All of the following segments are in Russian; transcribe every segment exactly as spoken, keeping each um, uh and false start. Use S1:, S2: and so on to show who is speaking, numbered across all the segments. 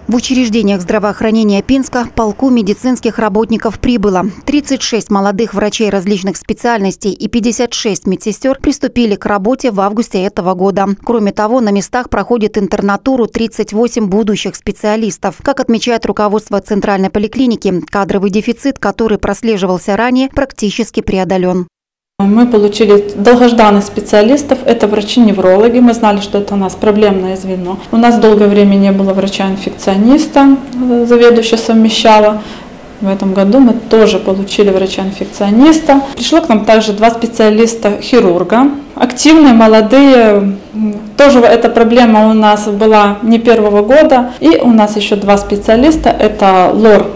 S1: В учреждениях здравоохранения Пинска полку медицинских работников прибыло. тридцать шесть молодых врачей различных специальностей и пятьдесят шесть медсестер приступили к работе в августе этого года. Кроме того, на местах проходит интернатуру тридцать восемь будущих специалистов. Как отмечает руководство Центральной поликлиники, кадровый дефицит, который прослеживался ранее, практически преодолен.
S2: Мы получили долгожданных специалистов, это врачи-неврологи, мы знали, что это у нас проблемное звено. У нас долгое время не было врача-инфекциониста, заведующая совмещала. В этом году мы тоже получили врача-инфекциониста. Пришло к нам также два специалиста-хирурга, активные, молодые. Тоже эта проблема у нас была не первого года. И у нас еще два специалиста, это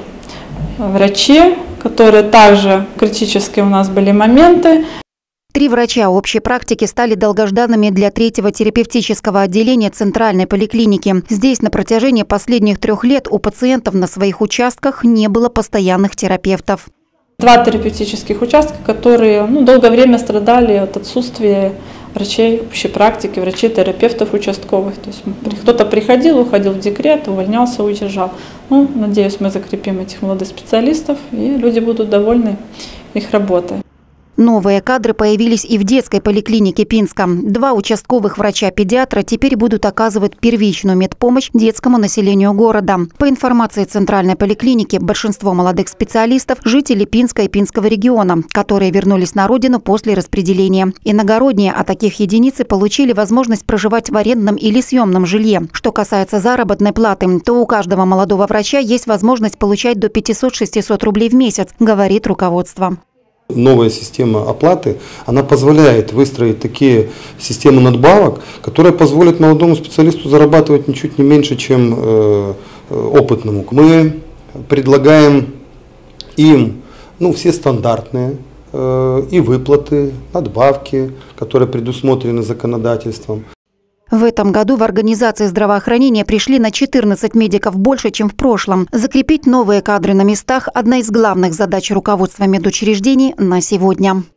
S2: лор-врачи, которые также критические у нас были моменты.
S1: Три врача общей практики стали долгожданными для третьего терапевтического отделения Центральной поликлиники. Здесь на протяжении последних трех лет у пациентов на своих участках не было постоянных терапевтов.
S2: Два терапевтических участка, которые ну, долгое время страдали от отсутствия врачей общей практики, врачей-терапевтов участковых. То есть кто-то приходил, уходил в декрет, увольнялся, уезжал. Ну, надеюсь, мы закрепим этих молодых специалистов, и люди будут довольны их работой.
S1: Новые кадры появились и в детской поликлинике Пинска. Два участковых врача-педиатра теперь будут оказывать первичную медпомощь детскому населению города. По информации Центральной поликлиники, большинство молодых специалистов – жители Пинска и Пинского региона, которые вернулись на родину после распределения. Иногородние, а таких единицы, получили возможность проживать в арендном или съемном жилье. Что касается заработной платы, то у каждого молодого врача есть возможность получать до пятисот-шестисот рублей в месяц, говорит руководство.
S3: Новая система оплаты, она позволяет выстроить такие системы надбавок, которые позволят молодому специалисту зарабатывать ничуть не меньше, чем э, опытному. Мы предлагаем им ну, все стандартные э, и выплаты, надбавки, которые предусмотрены законодательством.
S1: В этом году в организации здравоохранения пришли на четырнадцать медиков больше, чем в прошлом. Закрепить новые кадры на местах – одна из главных задач руководства медучреждений на сегодня.